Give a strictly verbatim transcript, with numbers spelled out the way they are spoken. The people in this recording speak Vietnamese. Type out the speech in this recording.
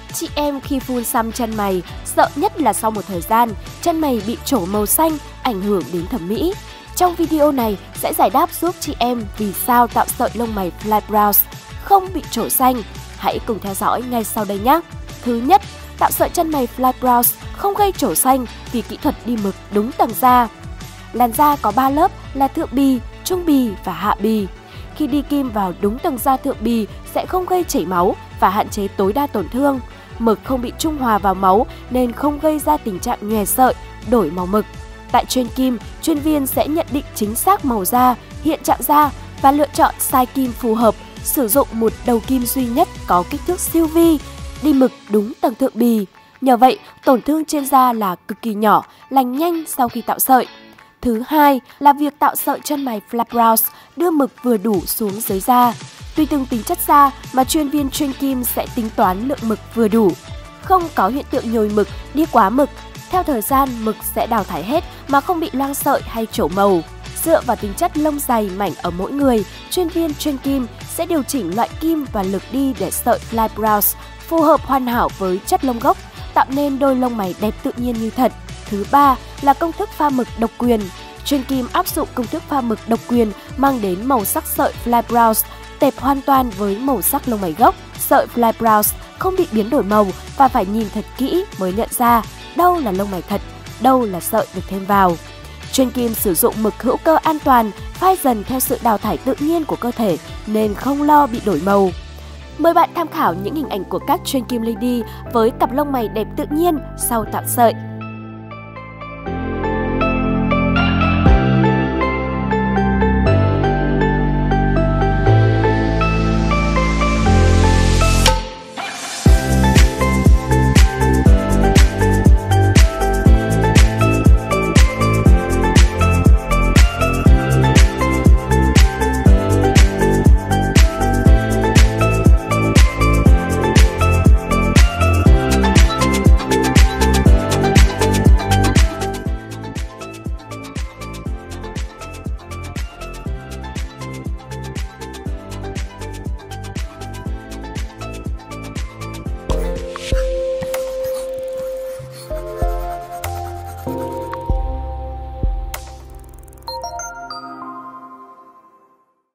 Chị em khi phun xăm chân mày, sợ nhất là sau một thời gian, chân mày bị trổ màu xanh, ảnh hưởng đến thẩm mỹ. Trong video này sẽ giải đáp giúp chị em vì sao tạo sợi lông mày flat brows không bị trổ xanh. Hãy cùng theo dõi ngay sau đây nhé! Thứ nhất, tạo sợi chân mày flat brows không gây trổ xanh vì kỹ thuật đi mực đúng tầng da. Làn da có ba lớp là thượng bì, trung bì và hạ bì. Khi đi kim vào đúng tầng da thượng bì sẽ không gây chảy máu và hạn chế tối đa tổn thương. Mực không bị trung hòa vào máu nên không gây ra tình trạng nhòe sợi, đổi màu mực. Tại chuyên kim, chuyên viên sẽ nhận định chính xác màu da, hiện trạng da và lựa chọn size kim phù hợp, sử dụng một đầu kim duy nhất có kích thước siêu vi, đi mực đúng tầng thượng bì. Nhờ vậy, tổn thương trên da là cực kỳ nhỏ, lành nhanh sau khi tạo sợi. Thứ hai là việc tạo sợi chân mày flat brows đưa mực vừa đủ xuống dưới da. Tùy từng tính chất da mà chuyên viên chuyên kim sẽ tính toán lượng mực vừa đủ. Không có hiện tượng nhồi mực, đi quá mực. Theo thời gian, mực sẽ đào thải hết mà không bị loang sợi hay trổ màu. Dựa vào tính chất lông dày mảnh ở mỗi người, chuyên viên chuyên kim sẽ điều chỉnh loại kim và lực đi để sợi flat brows phù hợp hoàn hảo với chất lông gốc, tạo nên đôi lông mày đẹp tự nhiên như thật. Thứ ba là công thức pha mực độc quyền. Chuyên kim áp dụng công thức pha mực độc quyền mang đến màu sắc sợi flat brows tệp hoàn toàn với màu sắc lông mày gốc. Sợi flat brows không bị biến đổi màu và phải nhìn thật kỹ mới nhận ra đâu là lông mày thật, đâu là sợi được thêm vào. Chuyên kim sử dụng mực hữu cơ an toàn, phai dần theo sự đào thải tự nhiên của cơ thể nên không lo bị đổi màu. Mời bạn tham khảo những hình ảnh của các chuyên kim lady với cặp lông mày đẹp tự nhiên sau tạo sợi.